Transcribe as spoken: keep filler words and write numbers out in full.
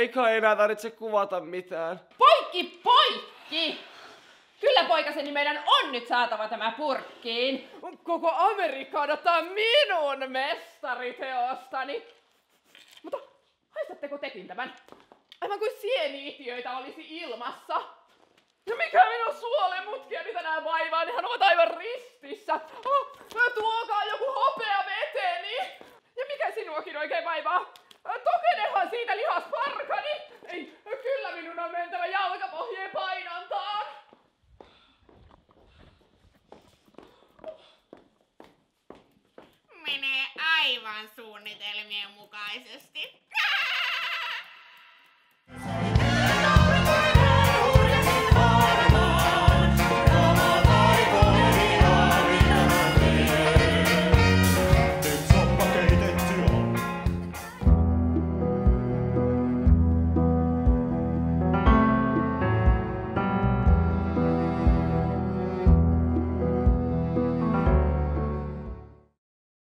ei kai enää tarvitse kuvata mitään. Poikki, poikki! Kyllä poikaseni meidän on nyt saatava tämä purkkiin. Koko Amerikka odottaa minun mestariteostani. Mutta haistatteko tekin tämän? Aivan kuin sieni-itiöitä olisi ilmassa. Ja mikä minun suolemutkiani tänään vaivaa, nehän ovat aivan ristissä. Oh, tuokaa joku hopea veteeni. Ja mikä sinuakin oikein vaivaa? Tokenehan siitä lihasparkani. Ei, kyllä minun on mentävä jalkapohjien painantaan. Menee aivan suunnitelmien mukaisesti.